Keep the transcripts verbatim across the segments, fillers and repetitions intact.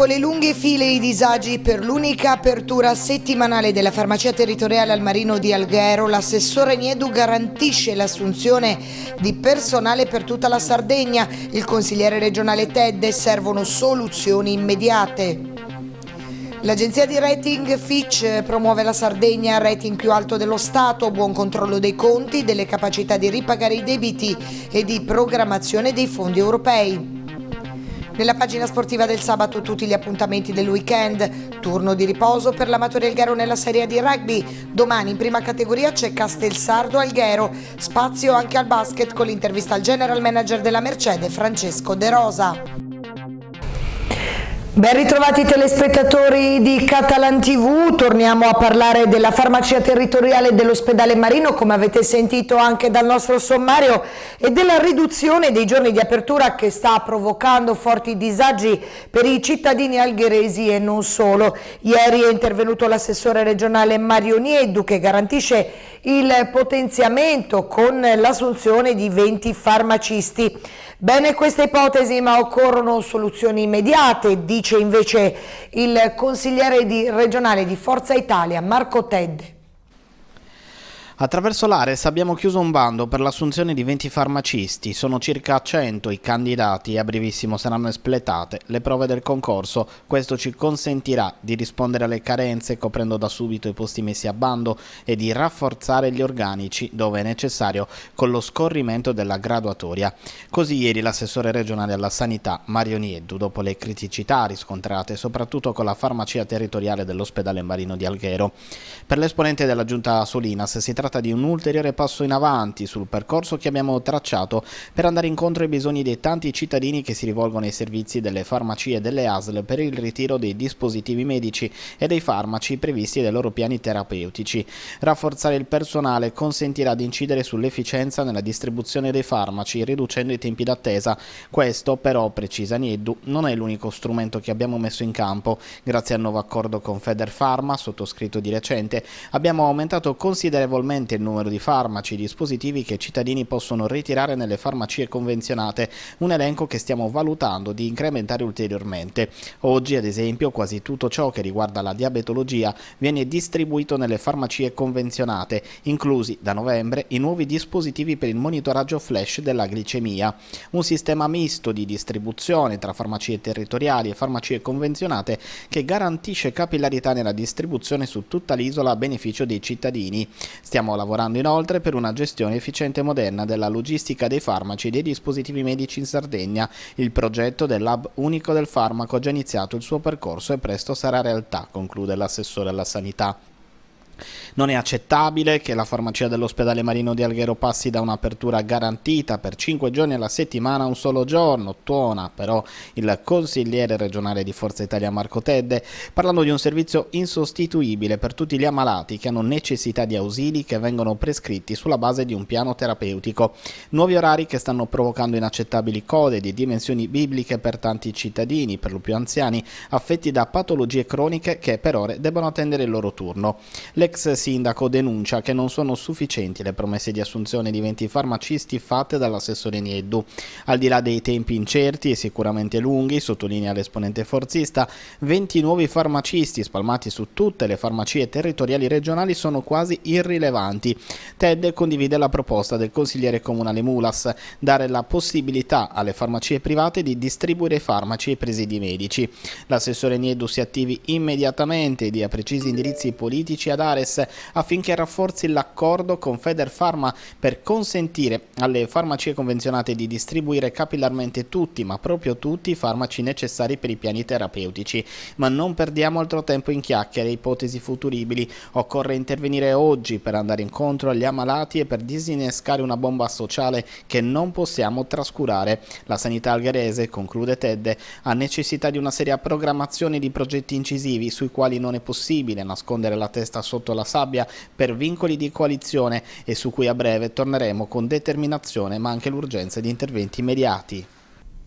Dopo le lunghe file e i disagi per l'unica apertura settimanale della farmacia territoriale al Marino di Alghero, l'assessore Niedu garantisce l'assunzione di personale per tutta la Sardegna. Il consigliere regionale Tedde: servono soluzioni immediate. L'agenzia di rating Fitch promuove la Sardegna al rating più alto dello Stato, buon controllo dei conti, delle capacità di ripagare i debiti e di programmazione dei fondi europei. Nella pagina sportiva del sabato tutti gli appuntamenti del weekend, turno di riposo per l'Amatori Alghero nella Serie A di rugby, domani in prima categoria c'è Castelsardo Alghero, spazio anche al basket con l'intervista al general manager della Mercede Francesco De Rosa. Ben ritrovati telespettatori di Catalan tivù, torniamo a parlare della farmacia territoriale dell'ospedale Marino, come avete sentito anche dal nostro sommario, e della riduzione dei giorni di apertura che sta provocando forti disagi per i cittadini algheresi e non solo. Ieri è intervenuto l'assessore regionale Mario Nieddu, che garantisce il potenziamento con l'assunzione di venti farmacisti. Bene questa ipotesi, ma occorrono soluzioni immediate, dice invece il consigliere di regionale di Forza Italia Marco Tedde. Attraverso l'Ares abbiamo chiuso un bando per l'assunzione di venti farmacisti, sono circa cento i candidati e a brevissimo saranno espletate le prove del concorso. Questo ci consentirà di rispondere alle carenze coprendo da subito i posti messi a bando e di rafforzare gli organici dove è necessario con lo scorrimento della graduatoria. Così ieri l'assessore regionale alla sanità Mario Nieddu, dopo le criticità riscontrate soprattutto con la farmacia territoriale dell'ospedale Marino di Alghero. Per l'esponente della giunta Solinas si tratta di un ulteriore passo in avanti sul percorso che abbiamo tracciato per andare incontro ai bisogni dei tanti cittadini che si rivolgono ai servizi delle farmacie e delle A S L per il ritiro dei dispositivi medici e dei farmaci previsti dai loro piani terapeutici. Rafforzare il personale consentirà di incidere sull'efficienza nella distribuzione dei farmaci, riducendo i tempi d'attesa. Questo però, precisa Nieddu, non è l'unico strumento che abbiamo messo in campo. Grazie al nuovo accordo con Federfarma, sottoscritto di recente, abbiamo aumentato considerevolmente il numero di farmaci e dispositivi che i cittadini possono ritirare nelle farmacie convenzionate, un elenco che stiamo valutando di incrementare ulteriormente. Oggi, ad esempio, quasi tutto ciò che riguarda la diabetologia viene distribuito nelle farmacie convenzionate, inclusi da novembre i nuovi dispositivi per il monitoraggio flash della glicemia. Un sistema misto di distribuzione tra farmacie territoriali e farmacie convenzionate che garantisce capillarità nella distribuzione su tutta l'isola a beneficio dei cittadini. Stiamo lavorando inoltre per una gestione efficiente e moderna della logistica dei farmaci e dei dispositivi medici in Sardegna. Il progetto dell'hub unico del farmaco ha già iniziato il suo percorso e presto sarà realtà, conclude l'assessore alla sanità. Non è accettabile che la farmacia dell'ospedale Marino di Alghero passi da un'apertura garantita per cinque giorni alla settimana a un solo giorno, tuona però il consigliere regionale di Forza Italia Marco Tedde, parlando di un servizio insostituibile per tutti gli ammalati che hanno necessità di ausili che vengono prescritti sulla base di un piano terapeutico. Nuovi orari che stanno provocando inaccettabili code di dimensioni bibliche per tanti cittadini, per lo più anziani, affetti da patologie croniche che per ore debbono attendere il loro turno. L'ex sindaco denuncia che non sono sufficienti le promesse di assunzione di venti farmacisti fatte dall'assessore Nieddu. Al di là dei tempi incerti e sicuramente lunghi, sottolinea l'esponente forzista, venti nuovi farmacisti spalmati su tutte le farmacie territoriali regionali sono quasi irrilevanti. Tedde condivide la proposta del consigliere comunale Mulas, dare la possibilità alle farmacie private di distribuire farmaci ai presidi medici. L'assessore Nieddu si attivi immediatamente e dia precisi indirizzi politici ad Ares affinché rafforzi l'accordo con Federfarma per consentire alle farmacie convenzionate di distribuire capillarmente tutti, ma proprio tutti, i farmaci necessari per i piani terapeutici. Ma non perdiamo altro tempo in chiacchiere e ipotesi futuribili. Occorre intervenire oggi per andare incontro agli ammalati e per disinnescare una bomba sociale che non possiamo trascurare. La sanità algherese, conclude Tedde, ha necessità di una seria programmazione di progetti incisivi sui quali non è possibile nascondere la testa sotto la sabbia per vincoli di coalizione e su cui a breve torneremo con determinazione, ma anche l'urgenza di interventi immediati.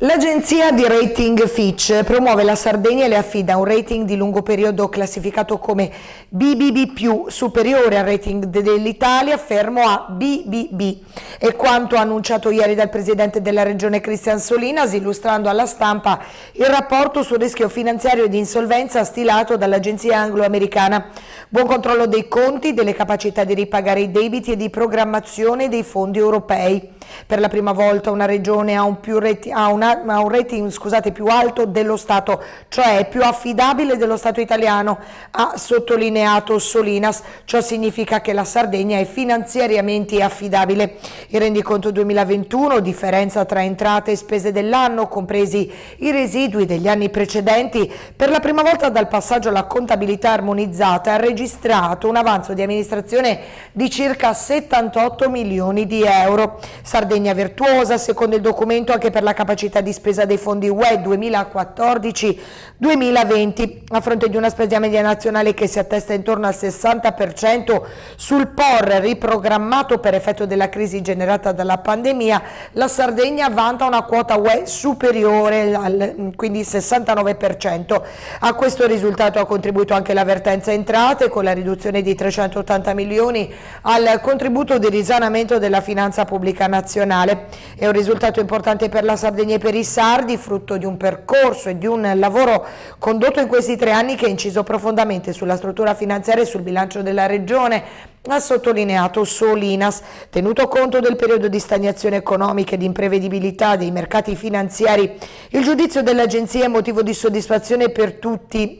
L'agenzia di rating Fitch promuove la Sardegna e le affida un rating di lungo periodo classificato come B B B più, superiore al rating dell'Italia, fermo a B B B. È quanto annunciato ieri dal presidente della regione Cristian Solinas, illustrando alla stampa il rapporto sul rischio finanziario e di insolvenza stilato dall'agenzia anglo-americana. Buon controllo dei conti, delle capacità di ripagare i debiti e di programmazione dei fondi europei. Per la prima volta una regione ha un, più reti, ha una, ha un rating scusate, più alto dello Stato, cioè è più affidabile dello Stato italiano, ha sottolineato Solinas. Ciò significa che la Sardegna è finanziariamente affidabile. Il rendiconto duemilaventuno, differenza tra entrate e spese dell'anno, compresi i residui degli anni precedenti, per la prima volta dal passaggio alla contabilità armonizzata ha registrato un avanzo di amministrazione di circa settantotto milioni di euro. Sardegna virtuosa, secondo il documento, anche per la capacità di spesa dei fondi U E duemilaquattordici duemilaventi, a fronte di una spesa media nazionale che si attesta intorno al sessanta per cento sul P O R riprogrammato per effetto della crisi generata dalla pandemia. La Sardegna vanta una quota U E superiore al quindi sessantanove per cento. A questo risultato ha contribuito anche l'avvertenza entrate, con la riduzione di trecentottanta milioni al contributo di risanamento della finanza pubblica nazionale. È un risultato importante per la Sardegna e per i sardi, frutto di un percorso e di un lavoro condotto in questi tre anni che ha inciso profondamente sulla struttura finanziaria e sul bilancio della regione, ha sottolineato Solinas. Tenuto conto del periodo di stagnazione economica e di imprevedibilità dei mercati finanziari, il giudizio dell'agenzia è motivo di soddisfazione per tutti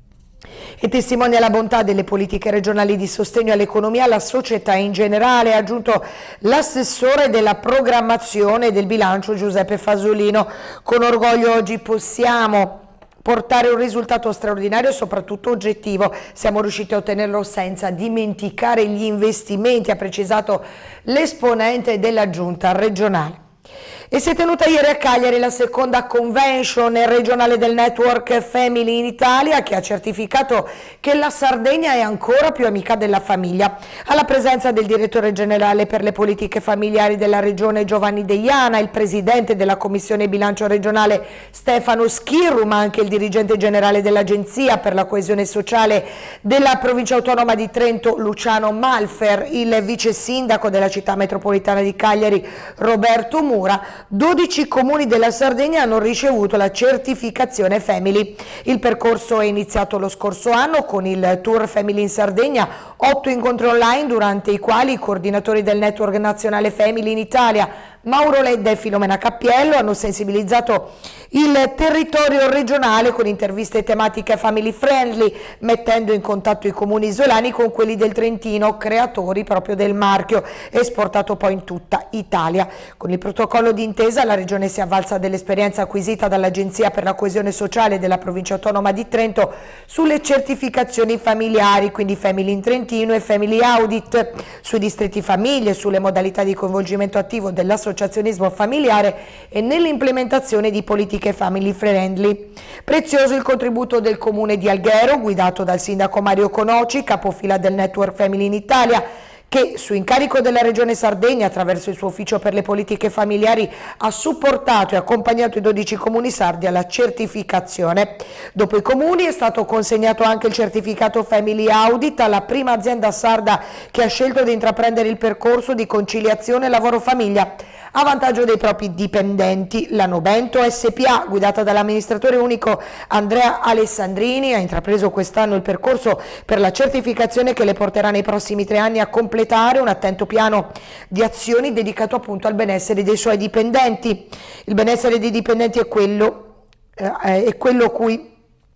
e testimonia la bontà delle politiche regionali di sostegno all'economia e alla società in generale, ha aggiunto l'assessore della programmazione e del bilancio Giuseppe Fasolino. Con orgoglio oggi possiamo portare un risultato straordinario e soprattutto oggettivo. Siamo riusciti a ottenerlo senza dimenticare gli investimenti, ha precisato l'esponente della giunta regionale. E si è tenuta ieri a Cagliari la seconda convention regionale del Network Family in Italia, che ha certificato che la Sardegna è ancora più amica della famiglia. Alla presenza del direttore generale per le politiche familiari della regione Giovanni Deiana, il presidente della commissione bilancio regionale Stefano Schirru, ma anche il dirigente generale dell'agenzia per la coesione sociale della provincia autonoma di Trento Luciano Malfer, il vice sindaco della città metropolitana di Cagliari Roberto Mura. dodici comuni della Sardegna hanno ricevuto la certificazione Family. Il percorso è iniziato lo scorso anno con il Tour Family in Sardegna, otto incontri online durante i quali i coordinatori del Network Nazionale Family in Italia, Mauro Ledda e Filomena Cappiello, hanno sensibilizzato il territorio regionale con interviste tematiche family friendly, mettendo in contatto i comuni isolani con quelli del Trentino, creatori proprio del marchio, esportato poi in tutta Italia. Con il protocollo d'intesa la regione si è avvalsa dell'esperienza acquisita dall'Agenzia per la coesione sociale della provincia autonoma di Trento sulle certificazioni familiari, quindi Family in Trentino e Family Audit, sui distretti famiglie, sulle modalità di coinvolgimento attivo dell'associazionismo familiare e nell'implementazione di politiche family friendly. Prezioso il contributo del comune di Alghero, guidato dal sindaco Mario Conoci, capofila del Network Family in Italia, che su incarico della Regione Sardegna, attraverso il suo ufficio per le politiche familiari, ha supportato e accompagnato i dodici comuni sardi alla certificazione. Dopo i comuni è stato consegnato anche il certificato Family Audit alla prima azienda sarda che ha scelto di intraprendere il percorso di conciliazione lavoro-famiglia a vantaggio dei propri dipendenti. La Nobento S P A, guidata dall'amministratore unico Andrea Alessandrini, ha intrapreso quest'anno il percorso per la certificazione che le porterà nei prossimi tre anni a completare un attento piano di azioni dedicato appunto al benessere dei suoi dipendenti. Il benessere dei dipendenti è quello, eh, è quello cui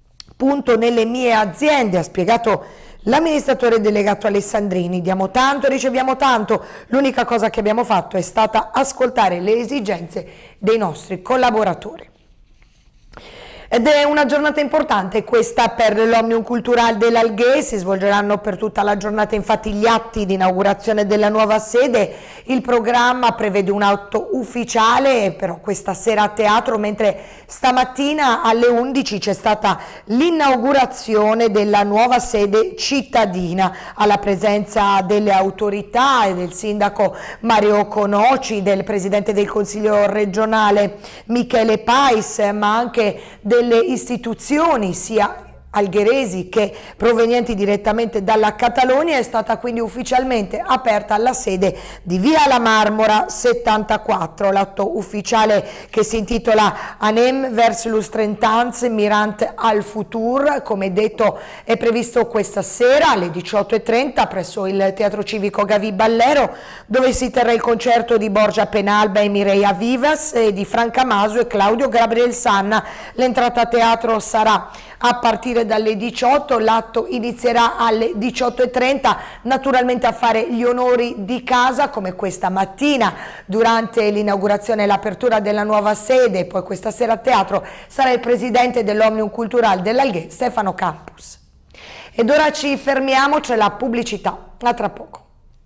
punto nelle mie aziende, ha spiegato l'amministratore delegato Alessandrini. Diamo tanto e riceviamo tanto, l'unica cosa che abbiamo fatto è stata ascoltare le esigenze dei nostri collaboratori. Ed è una giornata importante questa per l'Omnium Cultural dell'Alghero. Si svolgeranno per tutta la giornata infatti gli atti di inaugurazione della nuova sede. Il programma prevede un atto ufficiale però questa sera a teatro, mentre stamattina alle undici c'è stata l'inaugurazione della nuova sede cittadina alla presenza delle autorità e del sindaco Mario Conoci, del presidente del Consiglio regionale Michele Pais, ma anche delle istituzioni sia algheresi che provenienti direttamente dalla Catalogna. È stata quindi ufficialmente aperta la sede di Via La Marmora settantaquattro, l'atto ufficiale che si intitola Anem vers los trenta ans mirant al futur, come detto è previsto questa sera alle diciotto e trenta presso il Teatro Civico Gavi Ballero, dove si terrà il concerto di Borgia Penalba e Mireia Vivas e di Franca Maso e Claudio Gabriel Sanna. L'entrata a teatro sarà a partire dalle diciotto, l'atto inizierà alle diciotto e trenta, naturalmente a fare gli onori di casa come questa mattina durante l'inaugurazione e l'apertura della nuova sede. Poi questa sera a teatro sarà il presidente dell'Omnium Cultural dell'Alghero, Stefano Campus. Ed ora ci fermiamo, c'è la pubblicità, a tra poco.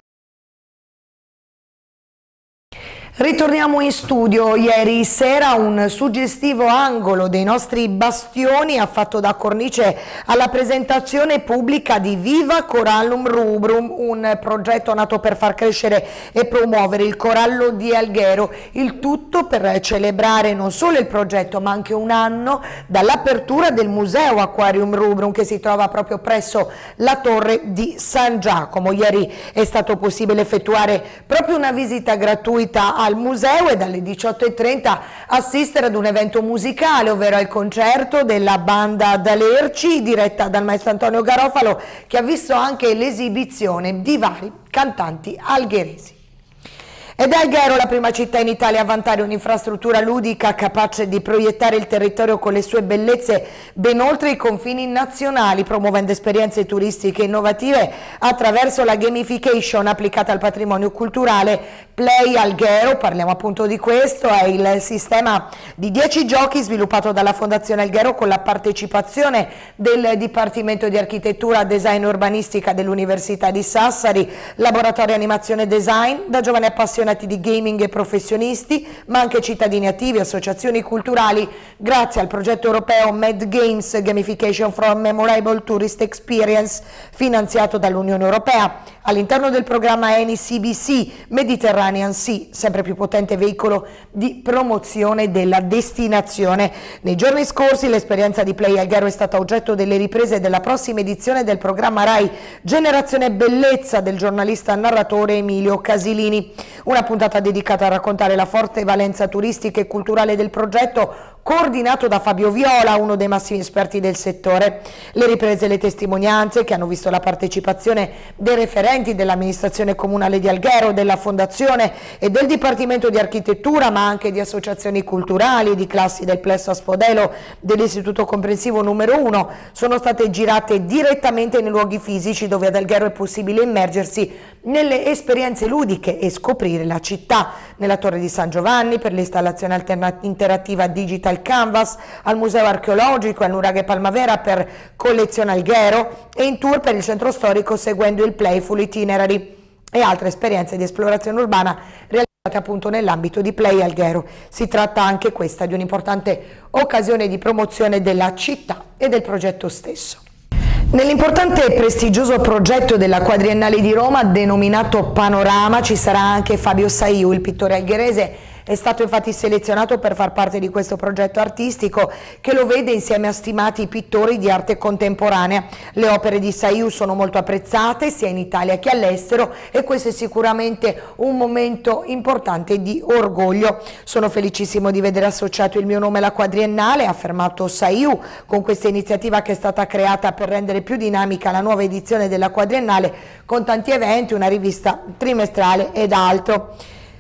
Ritorniamo in studio. Ieri sera un suggestivo angolo dei nostri bastioni ha fatto da cornice alla presentazione pubblica di Viva Corallum Rubrum, un progetto nato per far crescere e promuovere il corallo di Alghero, il tutto per celebrare non solo il progetto ma anche un anno dall'apertura del Museo Aquarium Rubrum che si trova proprio presso la Torre di San Giacomo. Ieri è stato possibile effettuare proprio una visita gratuita al museo e dalle diciotto e trenta assistere ad un evento musicale, ovvero il concerto della banda D'Alerci diretta dal maestro Antonio Garofalo, che ha visto anche l'esibizione di vari cantanti algheresi. Ed è Alghero la prima città in Italia a vantare un'infrastruttura ludica capace di proiettare il territorio con le sue bellezze ben oltre i confini nazionali, promuovendo esperienze turistiche innovative attraverso la gamification applicata al patrimonio culturale. Play Alghero, parliamo appunto di questo, è il sistema di dieci giochi sviluppato dalla Fondazione Alghero con la partecipazione del Dipartimento di Architettura, Design e Urbanistica dell'Università di Sassari, laboratorio animazione design, da giovani appassionati di gaming e professionisti, ma anche cittadini attivi, associazioni culturali, grazie al progetto europeo Mad Games Gamification from Memorable Tourist Experience, finanziato dall'Unione Europea. All'interno del programma Eni C B C, Mediterranean Sea, sempre più potente veicolo di promozione della destinazione. Nei giorni scorsi l'esperienza di Play Alghero è stata oggetto delle riprese della prossima edizione del programma Rai Generazione Bellezza del giornalista narratore Emilio Casilini. Una puntata dedicata a raccontare la forte valenza turistica e culturale del progetto, coordinato da Fabio Viola, uno dei massimi esperti del settore. Le riprese e le testimonianze, che hanno visto la partecipazione dei referenti dell'amministrazione comunale di Alghero, della Fondazione e del Dipartimento di Architettura, ma anche di associazioni culturali, di classi del Plesso Aspodelo, dell'Istituto Comprensivo numero uno, sono state girate direttamente nei luoghi fisici dove ad Alghero è possibile immergersi nelle esperienze ludiche e scoprire la città. Nella Torre di San Giovanni per l'installazione interattiva Digital Canvas, al Museo Archeologico, al Nuraghe Palmavera per Collezione Alghero e in tour per il centro storico seguendo il Playful Itinerary e altre esperienze di esplorazione urbana realizzate appunto nell'ambito di Play Alghero. Si tratta anche questa di un'importante occasione di promozione della città e del progetto stesso. Nell'importante e prestigioso progetto della Quadriennale di Roma denominato Panorama ci sarà anche Fabio Saiu, il pittore algherese. È stato infatti selezionato per far parte di questo progetto artistico che lo vede insieme a stimati pittori di arte contemporanea. Le opere di Saiu sono molto apprezzate sia in Italia che all'estero e questo è sicuramente un momento importante di orgoglio. Sono felicissimo di vedere associato il mio nome alla Quadriennale, ha affermato Saiu, con questa iniziativa che è stata creata per rendere più dinamica la nuova edizione della Quadriennale con tanti eventi, una rivista trimestrale ed altro.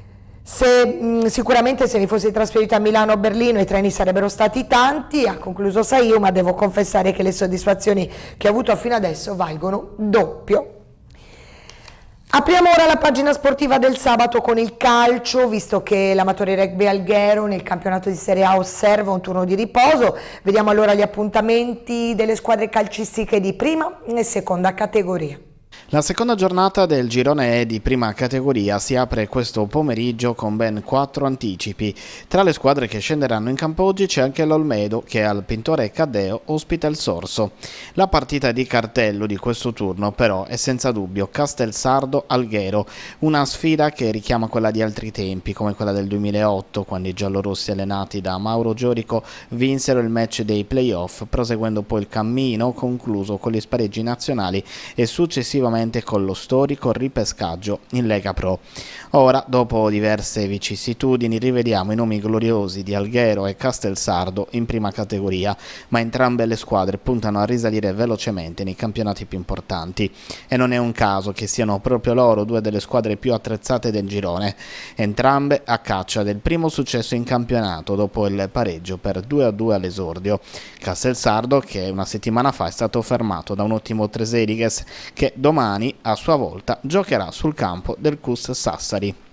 Se, mh, sicuramente se mi fossi trasferita a Milano o Berlino i treni sarebbero stati tanti, ha concluso Saiu, ma devo confessare che le soddisfazioni che ho avuto fino adesso valgono doppio. Apriamo ora la pagina sportiva del sabato con il calcio, visto che l'Amatori Rugby Alghero nel campionato di Serie A osserva un turno di riposo. Vediamo allora gli appuntamenti delle squadre calcistiche di prima e seconda categoria. La seconda giornata del girone E di prima categoria si apre questo pomeriggio con ben quattro anticipi. Tra le squadre che scenderanno in campo oggi c'è anche l'Olmedo che al Pintore Caddeo ospita il Sorso. La partita di cartello di questo turno però è senza dubbio Castelsardo-Alghero, una sfida che richiama quella di altri tempi come quella del duemilaotto, quando i giallorossi allenati da Mauro Giorico vinsero il match dei playoff, proseguendo poi il cammino concluso con gli spareggi nazionali e successivamente con lo storico ripescaggio in Lega Pro. Ora, dopo diverse vicissitudini, rivediamo i nomi gloriosi di Alghero e Castelsardo in prima categoria, ma entrambe le squadre puntano a risalire velocemente nei campionati più importanti. E non è un caso che siano proprio loro due delle squadre più attrezzate del girone, entrambe a caccia del primo successo in campionato dopo il pareggio per due a due all'esordio. Castelsardo, che una settimana fa è stato fermato da un ottimo Treseriges, che domani a sua volta giocherà sul campo del C U S Sassari.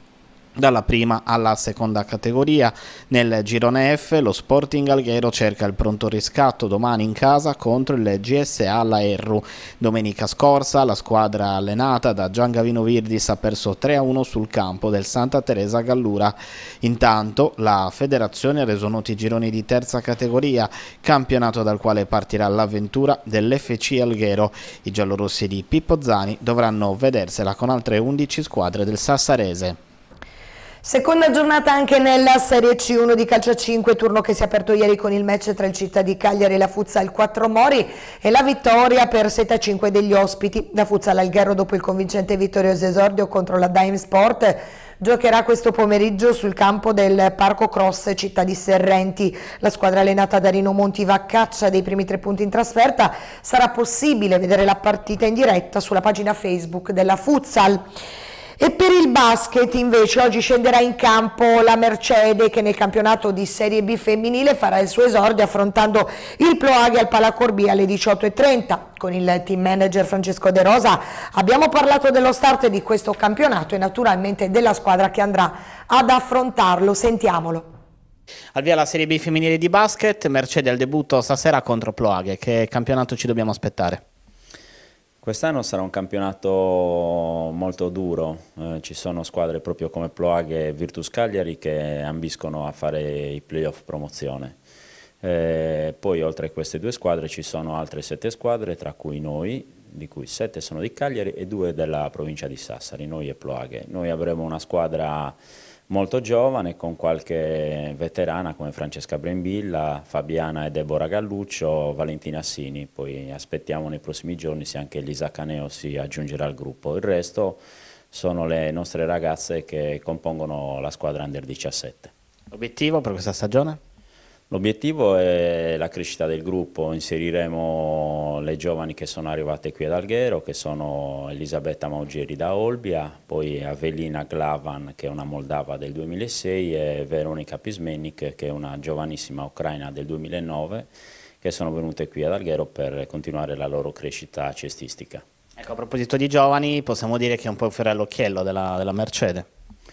Dalla prima alla seconda categoria, nel girone F, lo Sporting Alghero cerca il pronto riscatto domani in casa contro il G S A La Erru. Domenica scorsa la squadra allenata da Gian Gavino Virdis ha perso tre a uno sul campo del Santa Teresa Gallura. Intanto la federazione ha reso noti i gironi di terza categoria, campionato dal quale partirà l'avventura dell'F C Alghero. I giallorossi di Pippo Zani dovranno vedersela con altre undici squadre del Sassarese. Seconda giornata anche nella Serie C uno di calcio a cinque, turno che si è aperto ieri con il match tra il Città di Cagliari e la Futsal quattro Mori e la vittoria per sette a cinque degli ospiti. La Futsal Alghero, dopo il convincente e vittorioso esordio contro la Dime Sport, giocherà questo pomeriggio sul campo del Parco Cross Città di Serrenti. La squadra allenata da Rino Monti va a caccia dei primi tre punti in trasferta. Sarà possibile vedere la partita in diretta sulla pagina Facebook della Futsal. E per il basket invece oggi scenderà in campo la Mercede, che nel campionato di Serie B femminile farà il suo esordio affrontando il Ploaghe al Palacorbi alle diciotto e trenta. Con il team manager Francesco De Rosa abbiamo parlato dello start di questo campionato e naturalmente della squadra che andrà ad affrontarlo. Sentiamolo. Al via la Serie B femminile di basket, Mercede al debutto stasera contro Ploaghe. Che campionato ci dobbiamo aspettare? Quest'anno sarà un campionato molto duro, eh, ci sono squadre proprio come Ploaghe e Virtus Cagliari che ambiscono a fare i playoff promozione. Eh, poi oltre a queste due squadre ci sono altre sette squadre, tra cui noi, di cui sette sono di Cagliari e due della provincia di Sassari, noi e Ploaghe. Noi avremo una squadra molto giovane con qualche veterana come Francesca Brembilla, Fabiana e Deborah Galluccio, Valentina Assini. Poi aspettiamo nei prossimi giorni se anche Elisa Caneo si aggiungerà al gruppo. Il resto sono le nostre ragazze che compongono la squadra Under diciassette. L'obiettivo per questa stagione? L'obiettivo è la crescita del gruppo, inseriremo le giovani che sono arrivate qui ad Alghero, che sono Elisabetta Maugieri da Olbia, poi Avelina Glavan che è una moldava del duemilasei e Veronica Pismenik che è una giovanissima ucraina del duemilanove, che sono venute qui ad Alghero per continuare la loro crescita cestistica. Ecco, a proposito di giovani, possiamo dire che è un po' il fiore all'occhiello della, della Mercede.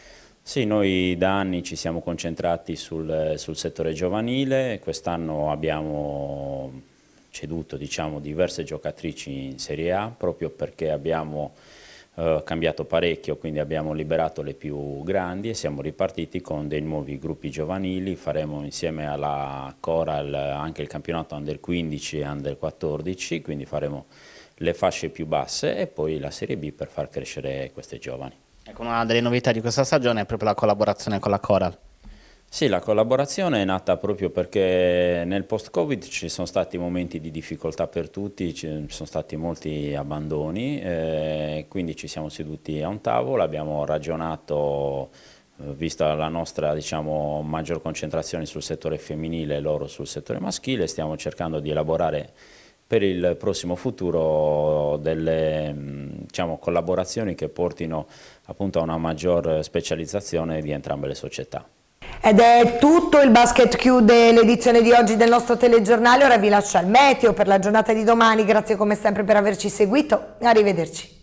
Sì, noi da anni ci siamo concentrati sul, sul settore giovanile, quest'anno abbiamo ceduto diciamo, diverse giocatrici in Serie A proprio perché abbiamo eh, cambiato parecchio, quindi abbiamo liberato le più grandi e siamo ripartiti con dei nuovi gruppi giovanili. Faremo insieme alla Coral anche il campionato Under quindici e Under quattordici, quindi faremo le fasce più basse e poi la Serie B per far crescere queste giovani. Ecco, una delle novità di questa stagione è proprio la collaborazione con la Coral. Sì, la collaborazione è nata proprio perché nel post-Covid ci sono stati momenti di difficoltà per tutti, ci sono stati molti abbandoni, eh, quindi ci siamo seduti a un tavolo, abbiamo ragionato, eh, vista la nostra diciamo, maggior concentrazione sul settore femminile e loro sul settore maschile, stiamo cercando di elaborare per il prossimo futuro delle diciamo, collaborazioni che portino appunto a una maggior specializzazione di entrambe le società. Ed è tutto, il basket chiude l'edizione di oggi del nostro telegiornale, ora vi lascio al meteo per la giornata di domani, grazie come sempre per averci seguito, arrivederci.